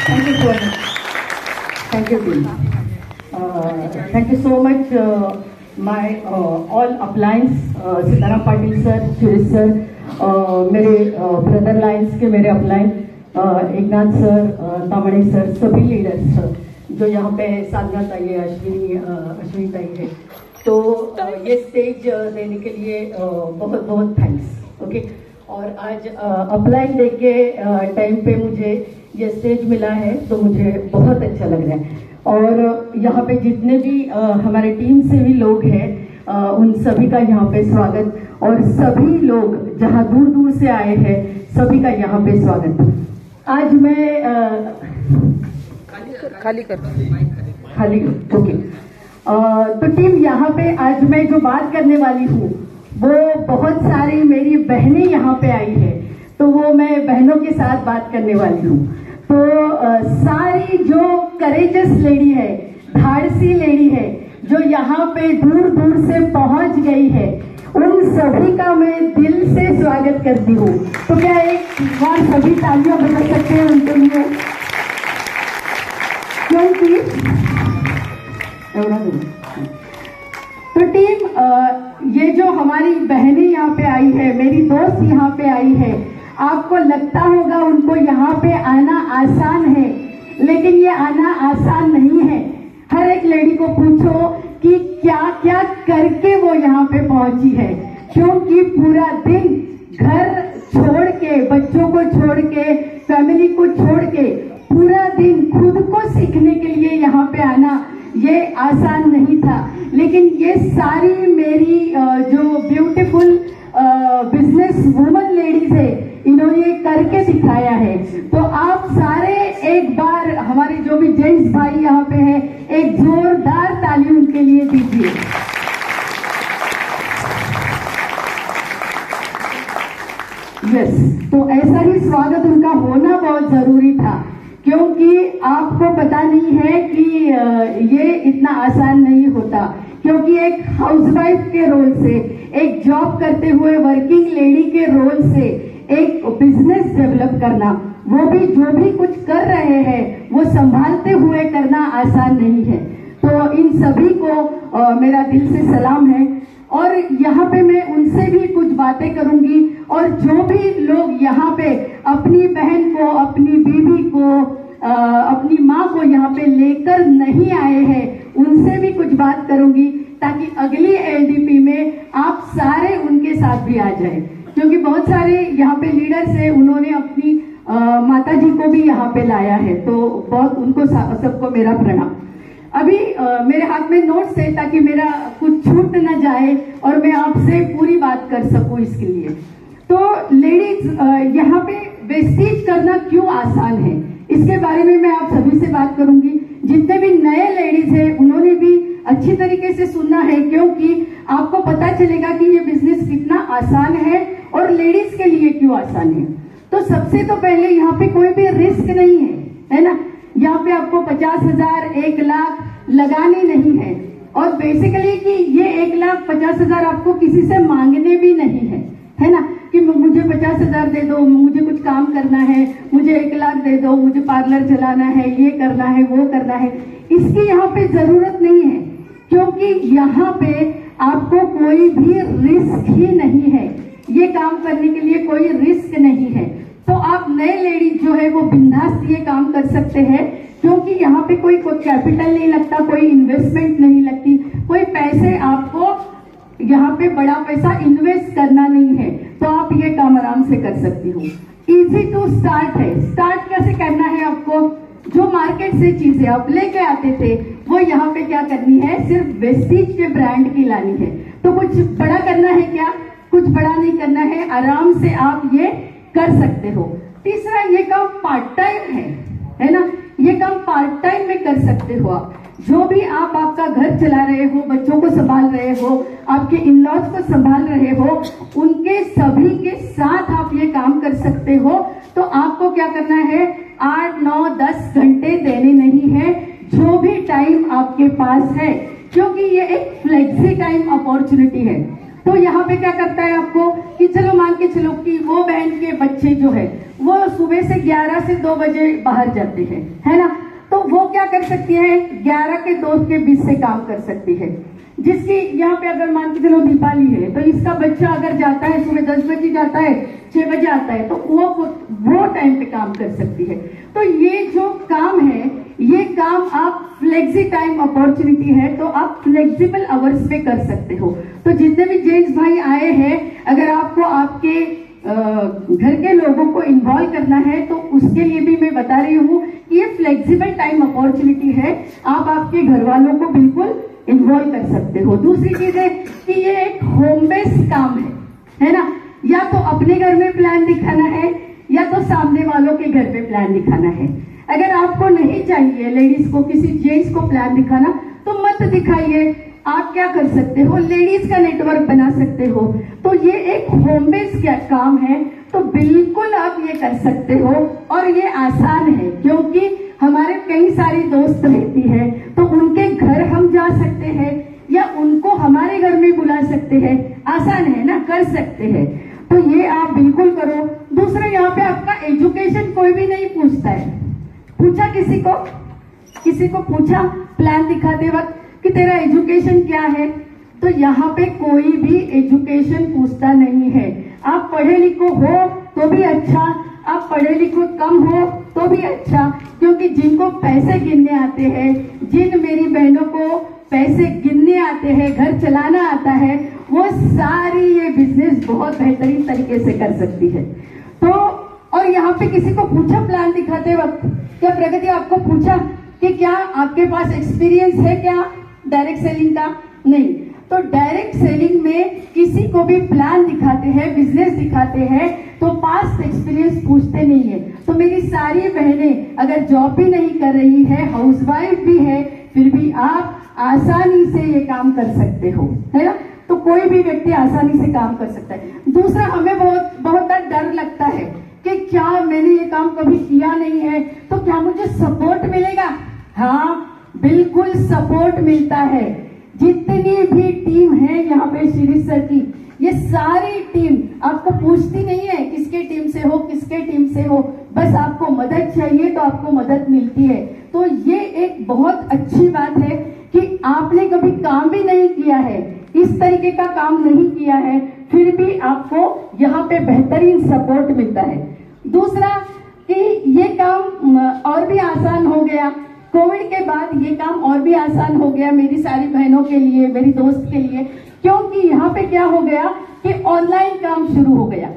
Thank you so much. Thank you, team. Thank you so much, my all uplines, Sitaram Patil sir, Suresh sir, मेरे brother lines के मेरे upline, Eknath sir, Tamde sir, सभी leaders जो यहाँ पे साधना ताई है, अश्विनी ताई है, तो ये स्टेज देने के लिए बहुत बहुत थैंक्स। ओके, और आज अपलाइन देख के टाइम पे मुझे ये स्टेज मिला है तो मुझे बहुत अच्छा लग रहा है। और यहाँ पे जितने भी हमारे टीम से भी लोग हैं, उन सभी का यहाँ पे स्वागत, और सभी लोग जहाँ दूर दूर से आए हैं सभी का यहाँ पे स्वागत। आज मैं खाली ओके। तो टीम, यहाँ पे आज मैं जो बात करने वाली हूँ वो बहुत सारी मेरी बहनें यहाँ पे आई है, तो वो मैं बहनों के साथ बात करने वाली हूँ। तो सारी जो करेजस लेडी है, धाड़सी लेडी है, जो यहाँ पे दूर दूर से पहुंच गई है, उन सभी का मैं दिल से स्वागत करती हूँ। तो क्या एक बार सभी तालियां बजा सकते हैं उनके लिए? क्योंकि तो टीम, ये जो हमारी बहनें यहाँ पे आई है, मेरी दोस्त यहाँ पे आई है, आपको लगता होगा उनको यहाँ पे आना आसान है, लेकिन ये आना आसान नहीं है। हर एक लेडी को पूछो कि क्या क्या करके वो यहाँ पे पहुंची है, क्योंकि पूरा दिन घर छोड़ के, बच्चों को छोड़ के, फैमिली को छोड़ के, पूरा दिन खुद को सीखने के लिए यहाँ पे आना ये आसान नहीं था। लेकिन ये सारी मेरी जो ब्यूटीफुल बिजनेस वुमन लेडीज है, इन्होंने करके दिखाया है। तो आप सारे एक बार, हमारे जो भी जेंट्स भाई यहाँ पे हैं, एक जोरदार ताली उनके लिए दीजिए। यस, तो ऐसा ही स्वागत उनका होना बहुत जरूरी था, क्योंकि आपको पता नहीं है कि ये इतना आसान नहीं होता। क्योंकि एक हाउसवाइफ के रोल से, एक जॉब करते हुए वर्किंग लेडी के रोल से एक बिजनेस डेवलप करना, वो भी जो भी कुछ कर रहे हैं वो संभालते हुए करना आसान नहीं है। तो इन सभी को मेरा दिल से सलाम है। और यहाँ पे मैं उनसे भी कुछ बातें करूंगी, और जो भी लोग यहाँ पे अपनी बहन को, अपनी बीवी को, अपनी माँ को यहाँ पे लेकर नहीं आए हैं, उनसे भी कुछ बात करूंगी, ताकि अगली एलडीपी में आप सारे उनके साथ भी आ जाए। क्योंकि बहुत सारे यहाँ पे लीडर्स हैं, उन्होंने अपनी माता जी को भी यहाँ पे लाया है, तो बहुत उनको सबको मेरा प्रणाम। अभी मेरे हाथ में नोट्स है, ताकि मेरा कुछ छूट न जाए और मैं आपसे पूरी बात कर सकूं, इसके लिए। तो लेडीज, यहाँ पे वेस्टेज करना क्यों आसान है, इसके बारे में मैं आप सभी से बात करूंगी। जितने भी नए लेडीज हैं, उन्होंने भी अच्छी तरीके से सुनना है, क्योंकि आपको पता चलेगा कि ये बिजनेस कितना आसान है और लेडीज के लिए क्यों आसान है। तो सबसे तो पहले यहाँ पे कोई भी रिस्क नहीं है ना। यहाँ पे आपको 50,000, 1 लाख लगानी नहीं है, और बेसिकली कि ये 1,50,000 आपको किसी से मांगने भी नहीं है ना, कि मुझे 50,000 दे दो, मुझे कुछ काम करना है, मुझे 1 लाख दे दो, मुझे पार्लर चलाना है, ये करना है, वो करना है। इसकी यहाँ पे जरूरत नहीं है, क्योंकि यहाँ पे आपको कोई भी रिस्क ही नहीं है। ये काम करने के लिए कोई रिस्क नहीं है। तो आप नए लेडी जो है वो बिंदास ये काम कर सकते हैं, क्योंकि यहाँ पे कोई कैपिटल नहीं लगता, कोई इन्वेस्टमेंट नहीं लगती, कोई पैसे आपको यहाँ पे बड़ा पैसा इन्वेस्ट करना नहीं है। तो आप ये काम आराम से कर सकती हो। इजी टू स्टार्ट है। स्टार्ट कैसे करना है आपको? जो मार्केट से चीजें आप लेके आते थे, वो यहाँ पे क्या करनी है, सिर्फ वेस्टीज के ब्रांड की लानी है। तो कुछ बड़ा करना है क्या? कुछ बड़ा नहीं करना है, आराम से आप ये कर सकते हो। तीसरा, ये काम पार्ट टाइम है ना, ये काम पार्ट टाइम में कर सकते हो आप। जो भी आप आपका घर चला रहे हो, बच्चों को संभाल रहे हो, आपके इन-लॉज को संभाल रहे हो, उनके सभी के साथ आप ये काम कर सकते हो। तो आपको क्या करना है, 8, 9, 10 घंटे देने नहीं है, जो भी टाइम आपके पास है, क्योंकि ये एक फ्लेक्सी टाइम अपॉर्चुनिटी है। तो यहाँ पे क्या करता है आपको कि चलो मान के चलो कि वो बहन के बच्चे जो है वो सुबह से 11 से 2 बजे बाहर जाते हैं, है ना, तो वो क्या कर सकती है 11 के 2 के बीच से काम कर सकती है। जिसकी यहाँ पे अगर मान के चलो दीपाली है तो इसका बच्चा अगर जाता है सुबह 10 बजे जाता है 6 बजे आता है तो वो टाइम पे काम कर सकती है। तो ये जो काम है ये काम आप फ्लेक्सी टाइम अपॉर्चुनिटी है तो आप फ्लेक्सिबल आवर्स पे कर सकते हो। तो जितने भी जेंट्स भाई आए हैं अगर आपको आपके घर के लोगों को इन्वॉल्व करना है तो उसके लिए भी मैं बता रही हूँ कि ये फ्लेक्सिबल टाइम अपॉर्चुनिटी है, आप आपके घर वालों को बिल्कुल इन्वॉल्व कर सकते हो। दूसरी चीज है कि ये एक होम बेस्ड काम है ना, या तो अपने घर में प्लान दिखाना है या तो सामने वालों के घर पे प्लान दिखाना है। अगर आपको नहीं चाहिए लेडीज को किसी जेंट्स को प्लान दिखाना तो मत दिखाइए, आप क्या कर सकते हो लेडीज का नेटवर्क बना सकते हो। तो ये एक होम बेस्ड काम है तो बिल्कुल आप ये कर सकते हो और ये आसान है क्योंकि हमारे कई सारी दोस्त रहती है तो उनके घर हम जा सकते हैं या उनको हमारे घर में बुला सकते हैं, आसान है ना, कर सकते हैं। तो ये आप बिल्कुल करो। दूसरा यहाँ पे आपका एजुकेशन कोई भी नहीं पूछता है, पूछा किसी को पूछा प्लान दिखाते वक्त कि तेरा एजुकेशन क्या है, तो यहाँ पे कोई भी एजुकेशन पूछता नहीं है। आप पढ़े लिखो हो तो भी अच्छा, आप पढ़े लिखो कम हो तो भी अच्छा, क्योंकि जिनको पैसे गिनने आते हैं, जिन मेरी बहनों को पैसे गिनने आते हैं, घर चलाना आता है, वो सारी ये बिजनेस बहुत बेहतरीन तरीके से कर सकती है। तो और यहाँ पे किसी को पूछा प्लान दिखाते वक्त, क्या प्रगति आपको पूछा कि क्या आपके पास एक्सपीरियंस है क्या डायरेक्ट सेलिंग का? नहीं। तो डायरेक्ट सेलिंग में किसी को भी प्लान दिखाते हैं, बिजनेस दिखाते हैं तो पास्ट एक्सपीरियंस पूछते नहीं है। तो मेरी सारी बहनें अगर जॉब भी नहीं कर रही है, हाउसवाइफ भी है, फिर भी आप आसानी से ये काम कर सकते हो, है ना। तो कोई भी व्यक्ति आसानी से काम कर सकता है। दूसरा, हमें बहुत डर लगता है कि क्या मैंने ये काम कभी किया नहीं है तो क्या मुझे सपोर्ट मिलेगा? हाँ, बिल्कुल सपोर्ट मिलता है। जितनी भी टीम है यहाँ पे शिरीष सर की, ये सारी टीम आपको पूछती नहीं है किसके टीम से हो, किसके टीम से हो, बस आपको मदद चाहिए तो आपको मदद मिलती है। तो ये एक बहुत अच्छी बात है कि आपने कभी काम भी नहीं किया है, इस तरीके का काम नहीं किया है, फिर भी आपको यहाँ पे बेहतरीन सपोर्ट मिलता है। दूसरा कि ये काम और भी आसान हो गया, कोविड के बाद ये काम और भी आसान हो गया मेरी सारी बहनों के लिए, मेरी दोस्त के लिए, क्योंकि यहाँ पे क्या हो गया कि ऑनलाइन काम शुरू हो गया।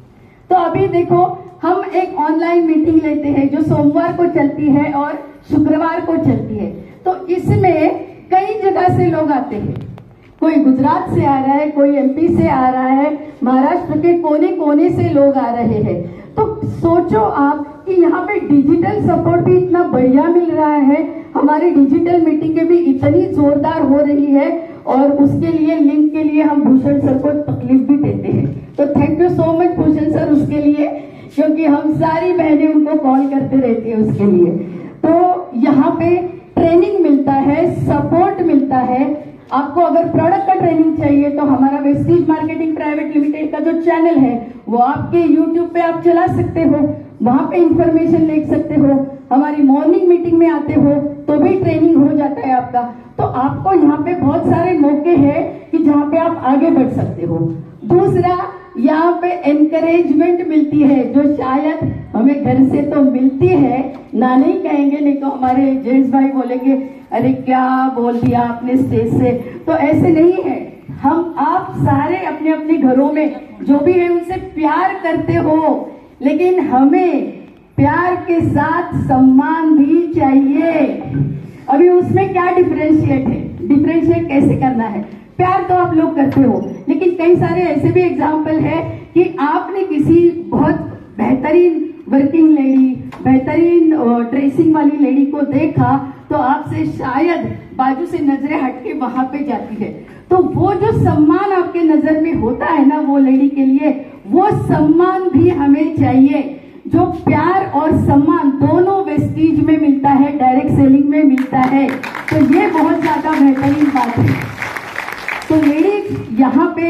तो अभी देखो हम एक ऑनलाइन मीटिंग लेते हैं जो सोमवार को चलती है और शुक्रवार को चलती है। तो इसमें कई जगह से लोग आते हैं, कोई गुजरात से आ रहा है, कोई एमपी से आ रहा है, महाराष्ट्र के कोने कोने से लोग आ रहे हैं। तो सोचो आप कि यहाँ पे डिजिटल सपोर्ट भी इतना बढ़िया मिल रहा है, हमारी डिजिटल मीटिंगें भी इतनी जोरदार हो रही है और उसके लिए लिंक के लिए हम भूषण सर को तकलीफ भी देते हैं। तो thank you so much Bhushan sir उसके लिए, क्योंकि हम सारी बहनें उनको कॉल करते रहती है उसके लिए। तो यहाँ पे ट्रेनिंग मिलता है, सपोर्ट मिलता है। आपको अगर प्रोडक्ट का ट्रेनिंग चाहिए तो हमारा वेस्टीज मार्केटिंग प्राइवेट लिमिटेड का जो चैनल है वो आपके यूट्यूब पे आप चला सकते हो, वहां पे इंफॉर्मेशन ले सकते हो। हमारी मॉर्निंग मीटिंग में आते हो तो भी ट्रेनिंग हो जाता है आपका। तो आपको यहाँ पे बहुत सारे मौके हैं कि जहाँ पे आप आगे बढ़ सकते हो। दूसरा, यहाँ पे एनकरेजमेंट मिलती है जो शायद हमें घर से तो मिलती है, ना नहीं कहेंगे, नहीं तो हमारे जेंट्स भाई बोलेंगे अरे क्या बोल दिया आपने स्टेज से। तो ऐसे नहीं है, हम आप सारे अपने अपने घरों में जो भी है उनसे प्यार करते हो, लेकिन हमें प्यार के साथ सम्मान भी चाहिए। अभी उसमें क्या डिफरेंशिएट है, डिफरेंशिएट कैसे करना है? प्यार तो आप लोग करते हो, लेकिन कई सारे ऐसे भी एग्जाम्पल है कि आपने किसी बहुत बेहतरीन वर्किंग लेडी, बेहतरीन ड्रेसिंग वाली लेडी को देखा तो आपसे शायद बाजू से नजरें हटके वहां पे जाती है। तो वो जो सम्मान आपके नजर में होता है ना वो लेडी के लिए, वो सम्मान भी हमें चाहिए। जो प्यार और सम्मान दोनों वेस्टीज में मिलता है, डायरेक्ट सेलिंग में मिलता है, तो ये बहुत ज्यादा बेहतरीन बात है। तो लेडीज यहाँ पे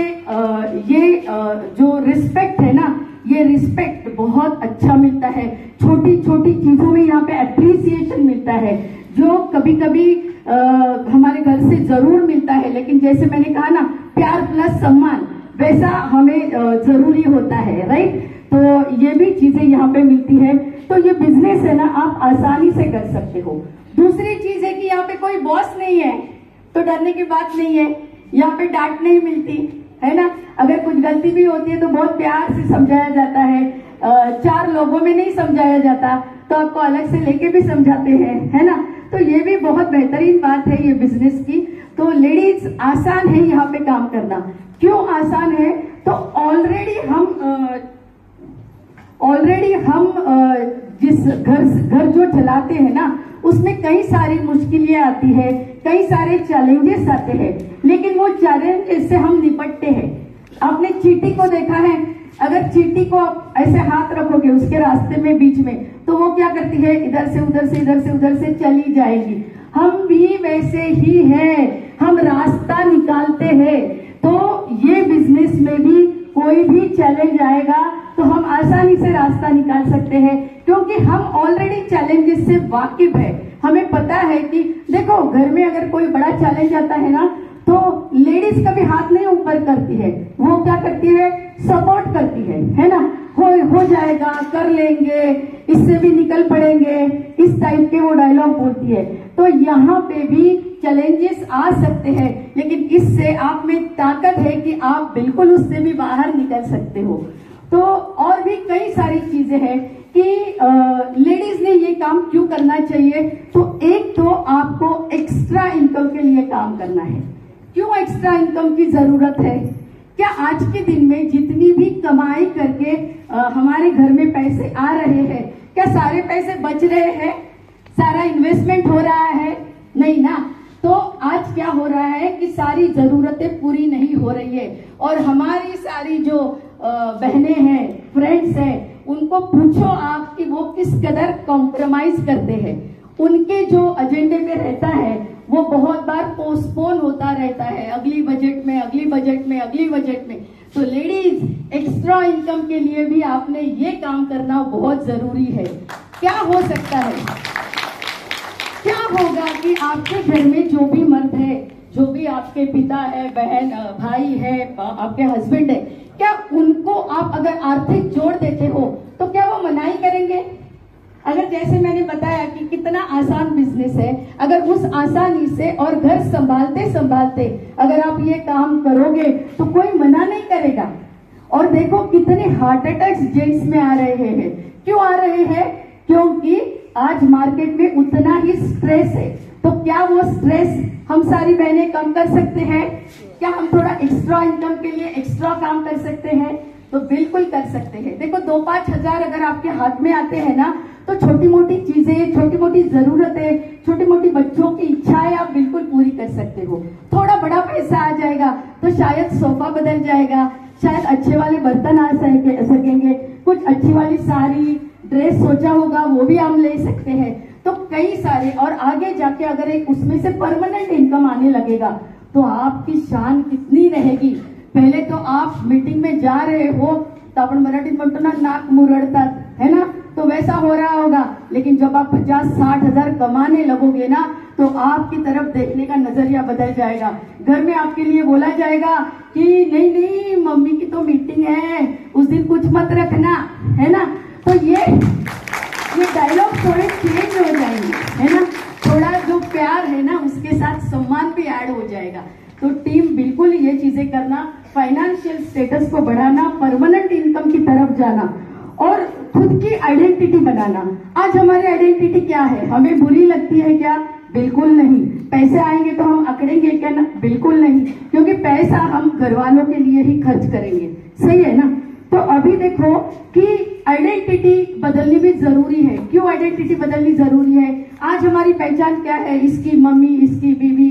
जो रिस्पेक्ट है ना, ये रिस्पेक्ट बहुत अच्छा मिलता है। छोटी छोटी चीजों में यहाँ पे अप्रिसिएशन मिलता है, जो कभी कभी हमारे घर से जरूर मिलता है, लेकिन जैसे मैंने कहा ना, प्यार प्लस सम्मान वैसा हमें जरूरी होता है, राइट। तो ये भी चीजें यहाँ पे मिलती है। तो ये बिजनेस है ना, आप आसानी से कर सकते हो। दूसरी चीज है कि यहाँ पे कोई बॉस नहीं है, तो डरने की बात नहीं है। यहाँ पे डांट नहीं मिलती है ना, अगर कुछ गलती भी होती है तो बहुत प्यार से समझाया जाता है। 4 लोगों में नहीं समझाया जाता, तो आपको अलग से लेके भी समझाते हैं, है ना। तो ये भी बहुत बेहतरीन बात है ये बिजनेस की। तो लेडीज आसान है यहाँ पे काम करना। क्यों आसान है? तो ऑलरेडी हम जिस घर जो चलाते हैं ना, उसमें कई सारी मुश्किलें आती है, कई सारे चैलेंजेस आते हैं, लेकिन वो चैलेंजेस से हम निपटते हैं। आपने चींटी को देखा है, अगर चींटी को आप ऐसे हाथ रखोगे उसके रास्ते में बीच में, तो वो क्या करती है, इधर से उधर से इधर से उधर से चली जाएगी। हम भी वैसे ही हैं, हम रास्ता निकालते हैं। तो ये बिजनेस में भी कोई भी चैलेंज आएगा तो हम आसानी से रास्ता निकाल सकते हैं, क्योंकि हम ऑलरेडी चैलेंजेस से वाकिफ है। हमें पता है कि देखो, घर में अगर कोई बड़ा चैलेंज आता है ना, तो लेडीज कभी हाथ नहीं ऊपर करती है, वो क्या करती है, सपोर्ट करती है ना। हो जाएगा, कर लेंगे, इससे भी निकल पड़ेंगे, इस टाइप के वो डायलॉग बोलती है। तो यहाँ पे भी चैलेंजेस आ सकते हैं, लेकिन इससे आप में ताकत है कि आप बिल्कुल उससे भी बाहर निकल सकते हो। तो और भी कई सारी चीजें हैं कि लेडीज ने ये काम क्यों करना चाहिए। तो एक तो आपको एक्स्ट्रा इनकम के लिए काम करना है। क्यों एक्स्ट्रा इनकम की जरूरत है? क्या आज के दिन में जितनी भी कमाई करके हमारे घर में पैसे आ रहे हैं, क्या सारे पैसे बच रहे हैं? सारा इन्वेस्टमेंट हो रहा है? नहीं ना। तो आज क्या हो रहा है कि सारी जरूरतें पूरी नहीं हो रही है, और हमारी सारी जो बहनें हैं, फ्रेंड्स हैं, उनको पूछो आप कि वो किस कदर कॉम्प्रोमाइज करते हैं। उनके जो एजेंडे में रहता है वो बहुत बार पोस्टपोन होता रहता है, अगली बजट में, अगली बजट में, अगली बजट में। तो लेडीज, एक्स्ट्रा इनकम के लिए भी आपने ये काम करना बहुत जरूरी है। क्या हो सकता है, क्या होगा कि आपके घर में जो भी मर्द है, जो भी आपके पिता है, बहन, भाई है, आपके हस्बैंड है, क्या उनको आप अगर आर्थिक जोड़ देते हो तो क्या वो मनाही करेंगे? अगर जैसे मैंने बताया कि कितना आसान बिजनेस है, अगर उस आसानी से और घर संभालते संभालते अगर आप ये काम करोगे तो कोई मना नहीं करेगा। और देखो कितने हार्ट अटैक्स जेंट्स में आ रहे हैं। क्यों आ रहे हैं? क्योंकि आज मार्केट में उतना ही स्ट्रेस है। तो क्या वो स्ट्रेस हम सारी बहनें कम कर सकते हैं? क्या हम थोड़ा एक्स्ट्रा इनकम के लिए एक्स्ट्रा काम कर सकते हैं? तो बिल्कुल कर सकते हैं। देखो 2-5 हजार अगर आपके हाथ में आते हैं ना, तो छोटी मोटी चीजें, छोटी मोटी जरूरतें, छोटी मोटी बच्चों की इच्छाएं आप बिल्कुल पूरी कर सकते हो। थोड़ा बड़ा पैसा आ जाएगा तो शायद सोफा बदल जाएगा, शायद अच्छे वाले बर्तन आ सकेंगे, कुछ अच्छी वाली साड़ी, ड्रेस सोचा होगा वो भी हम ले सकते हैं। तो कई सारे, और आगे जाके अगर एक उसमें से परमानेंट इनकम आने लगेगा तो आपकी शान कितनी रहेगी। पहले तो आप मीटिंग में जा रहे हो तो अपन मराठी म्हणतो ना, नाक मुरड़तात, है ना, तो वैसा हो रहा होगा। लेकिन जब आप 50-60 हजार कमाने लगोगे ना, तो आपकी तरफ देखने का नजरिया बदल जाएगा। घर में आपके लिए बोला जाएगा कि नहीं नहीं, मम्मी की तो मीटिंग है, उस दिन कुछ मत रखना, है ना। तो ये डायलॉग थोड़े चेंज हो जाएंगे, है ना। थोड़ा जो प्यार है ना, उसके साथ सम्मान भी ऐड हो जाएगा। तो टीम बिल्कुल ये चीजें करना, फाइनेंशियल स्टेटस को बढ़ाना, परमानेंट इनकम की तरफ जाना और खुद की आइडेंटिटी बनाना। आज हमारी आइडेंटिटी क्या है? हमें बुरी लगती है क्या? बिल्कुल नहीं। पैसे आएंगे तो हम अकड़ेंगे क्या? ना, बिल्कुल नहीं, क्योंकि पैसा हम घर वालों के लिए ही खर्च करेंगे। सही है ना। तो अभी देखो कि आइडेंटिटी बदलनी भी जरूरी है। क्यों आइडेंटिटी बदलनी जरूरी है? आज हमारी पहचान क्या है? इसकी मम्मी, इसकी बीवी,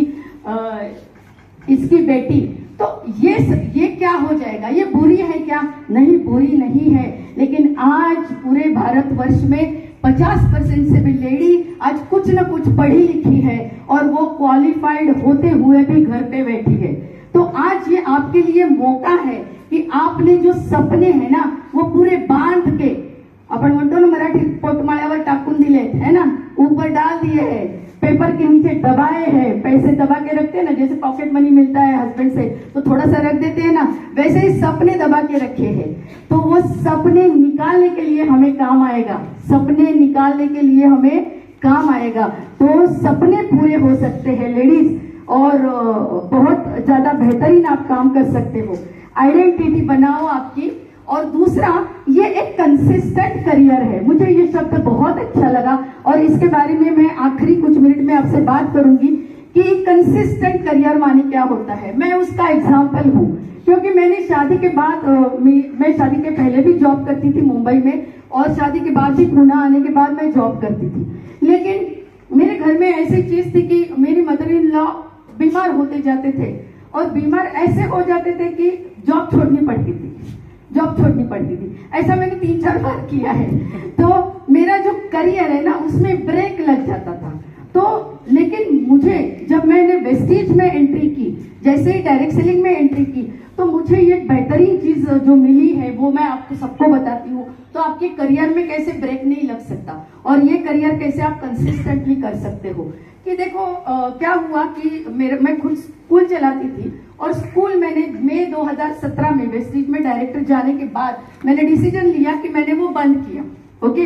इसकी बेटी। तो ये क्या हो जाएगा? ये बुरी है क्या? नहीं, बुरी नहीं है। लेकिन आज पूरे भारतवर्ष में 50% से भी लेडी आज कुछ न कुछ पढ़ी लिखी है, और वो क्वालिफाइड होते हुए भी घर पे बैठी है। तो आज ये आपके लिए मौका है कि आपने जो सपने हैं ना वो पूरे बांध के, आपण म्हणतो ना मराठी, पोटमाळ्यावर टाकून दिले है ना, ऊपर डाल दिए हैं, पेपर के नीचे दबाए हैं, पैसे दबा के रखते हैं ना, जैसे पॉकेट मनी मिलता है हस्बैंड से तो थोड़ा सा रख देते हैं ना, वैसे ही सपने दबा के रखे हैं। तो वो सपने निकालने के लिए हमें काम आएगा, सपने निकालने के लिए हमें काम आएगा। तो सपने पूरे हो सकते हैं लेडीज, और बहुत ज्यादा बेहतरीन आप काम कर सकते हो। आइडेंटिटी बनाओ आपकी। और दूसरा, ये एक कंसिस्टेंट करियर है। मुझे ये शब्द बहुत अच्छा लगा और इसके बारे में मैं आखिरी कुछ मिनट में आपसे बात करूंगी कि कंसिस्टेंट करियर माने क्या होता है। मैं उसका एग्जाम्पल हूँ, क्योंकि मैंने शादी के बाद, मैं शादी के पहले भी जॉब करती थी मुंबई में, और शादी के बाद भी पुणे आने के बाद मैं जॉब करती थी। लेकिन मेरे घर में ऐसी चीज थी कि मेरी मदर इन लॉ बीमार होते जाते थे, और बीमार ऐसे हो जाते थे कि जॉब छोड़नी पड़ती थी, जॉब छोड़नी पड़ती थी। ऐसा मैंने 3-4 बार किया है। तो मेरा जो करियर है ना उसमें ब्रेक लग जाता था। तो लेकिन मुझे, जब मैंने वेस्टीज में एंट्री की, जैसे ही डायरेक्ट सेलिंग में एंट्री की, तो मुझे ये बेहतरीन चीज जो मिली है वो मैं आपको सबको बताती हूँ। तो आपके करियर में कैसे ब्रेक नहीं लग सकता, और ये करियर कैसे आप कंसिस्टेंटली कर सकते हो। कि देखो क्या हुआ कि मैं खुद स्कूल चलाती थी, और स्कूल मैंने मई 2017 में वेस्टीज में डायरेक्टर जाने के बाद मैंने डिसीजन लिया कि मैंने वो बंद किया। ओके,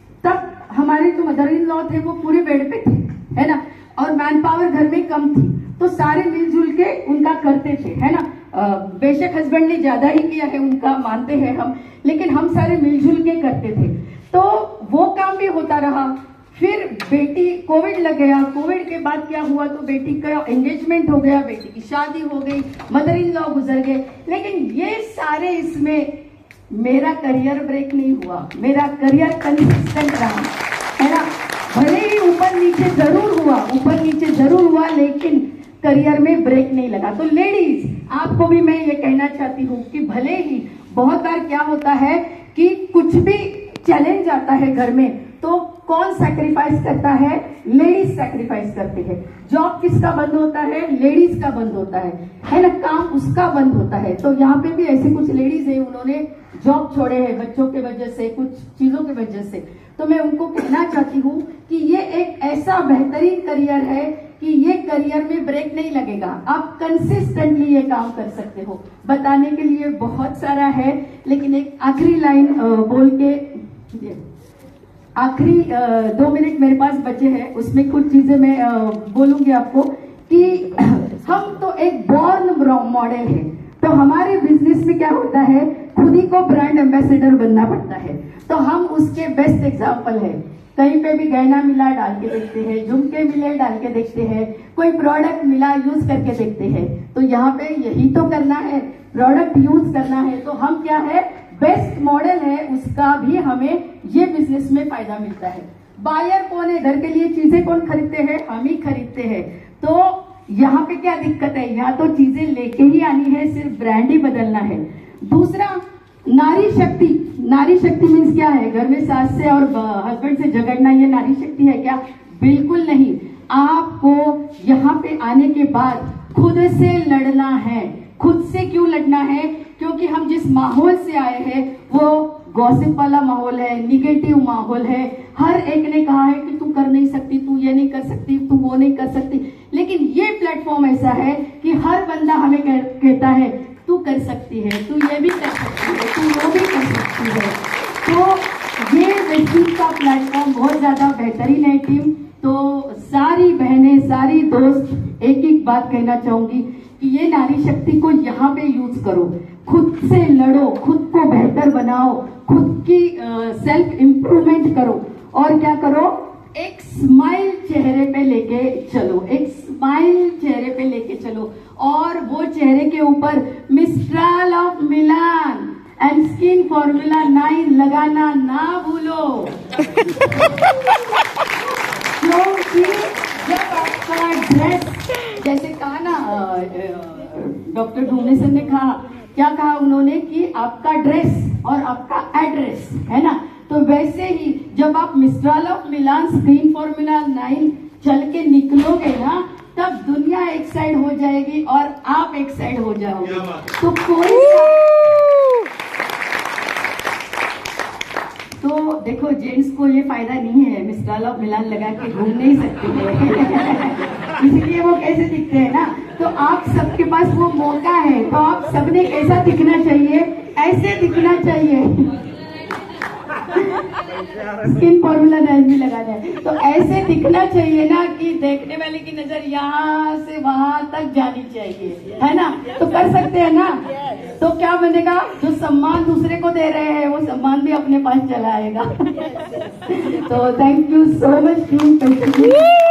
तब हमारे जो मदर इन लॉ थे वो पूरे बेड पे थे, है ना, और मैन पावर घर में कम थी, तो सारे मिलजुल के उनका करते थे, है ना। बेशक हस्बैंड ने ज्यादा ही किया है उनका, मानते हैं हम, लेकिन हम सारे मिलजुल के करते थे। तो वो काम भी होता रहा। फिर बेटी, कोविड लग गया, कोविड के बाद क्या हुआ, तो बेटी का एंगेजमेंट हो गया, बेटी की शादी हो गई, मदर इन लॉ गुजर गए। लेकिन ये सारे, इसमें मेरा करियर ब्रेक नहीं हुआ, मेरा करियर कंसिस्टेंट रहा, है ना। भले ही ऊपर नीचे जरूर हुआ, ऊपर नीचे जरूर हुआ, लेकिन करियर में ब्रेक नहीं लगा। तो लेडीज, आपको भी मैं ये कहना चाहती हूँ कि भले ही बहुत बार क्या होता है कि कुछ भी चैलेंज आता है घर में, तो कौन सैक्रिफाइस करता है? लेडीज सैक्रिफाइस करती है। जॉब किसका बंद होता है? लेडीज का बंद होता है ना, काम उसका बंद होता है। तो यहाँ पे भी ऐसी कुछ लेडीज है, उन्होंने जॉब छोड़े हैं बच्चों के वजह से, कुछ चीजों की वजह से। तो मैं उनको कहना चाहती हूँ कि ये एक ऐसा बेहतरीन करियर है कि ये करियर में ब्रेक नहीं लगेगा, आप कंसिस्टेंटली ये काम कर सकते हो। बताने के लिए बहुत सारा है, लेकिन एक आखिरी लाइन बोल के, आखिरी 2 मिनट मेरे पास बचे हैं, उसमें कुछ चीजें मैं बोलूंगी आपको कि हम तो एक बॉर्न मॉडल है। तो हमारे बिजनेस में क्या होता है, खुद ही को ब्रांड एम्बेसडर बनना पड़ता है। तो हम उसके बेस्ट एग्जाम्पल है। कहीं पे भी गहना मिला डाल के देखते हैं, झुमके मिले डाल के देखते हैं, कोई प्रोडक्ट मिला यूज करके देखते हैं। तो यहाँ पे यही तो करना है, प्रोडक्ट यूज करना है। तो हम क्या है, बेस्ट मॉडल है, उसका भी हमें ये बिजनेस में फायदा मिलता है। बायर कौन है, घर के लिए चीजें कौन खरीदते हैं? हम ही खरीदते हैं। तो यहाँ पे क्या दिक्कत है, यहाँ तो चीजें लेके ही आनी है, सिर्फ ब्रांड ही बदलना है। दूसरा, नारी शक्ति। नारी शक्ति मीन्स क्या है, घर में सास से और हस्बैंड से झगड़ना, ये नारी शक्ति है क्या? बिल्कुल नहीं। आपको यहाँ पे आने के बाद खुद से लड़ना है। खुद से क्यों लड़ना है? क्योंकि हम जिस माहौल से आए हैं वो गॉसिप वाला माहौल है, निगेटिव माहौल है। हर एक ने कहा है कि तू कर नहीं सकती, तू ये नहीं कर सकती, तू वो नहीं कर सकती। लेकिन ये प्लेटफॉर्म ऐसा है कि हर बंदा हमें कहता है तू कर सकती है, तू ये भी कर सकती है, तू वो भी कर सकती है। तो ये वेस्टीज का प्लेटफॉर्म बहुत ज्यादा बेहतरीन है टीम। तो सारी बहनें, सारी दोस्त, एक एक बात कहना चाहूंगी कि ये नारी शक्ति को यहाँ पे यूज करो, खुद से लड़ो, खुद को बेहतर बनाओ, खुद की सेल्फ इम्प्रूवमेंट करो। और क्या करो, एक स्माइल चेहरे पे लेके चलो, एक स्माइल चेहरे पे लेके चलो। और वो चेहरे के ऊपर Mistral of Milan and skin formula 9 लगाना ना भूलो। क्योंकि जब आपका ड्रेस, जैसे कहा ना डॉक्टर ढूंढने सर ने कहा, क्या कहा उन्होंने कि आपका ड्रेस और आपका एड्रेस, है ना। तो वैसे ही जब आप Mistral of Milan screen formula 9 चल के निकलोगे ना, तब दुनिया एक साइड हो जाएगी और आप एक साइड हो जाओगे। तो कोई तो देखो, जेंट्स को ये फायदा नहीं है, मिस्ट्राल ऑफ मिलान लगा के घूम नहीं सकते हैं इसलिए वो कैसे दिखते हैं ना। तो आप सबके पास वो मौका है, तो आप सबने कैसा दिखना चाहिए, ऐसे दिखना चाहिए। स्किन फॉर्मूला नाइज भी लगाना है, तो ऐसे दिखना चाहिए ना कि देखने वाले की नजर यहाँ से वहां तक जानी चाहिए, है ना। तो कर सकते हैं ना। तो क्या बनेगा, जो सम्मान दूसरे को दे रहे हैं वो सम्मान भी अपने पास चला आएगा। तो thank you so much team.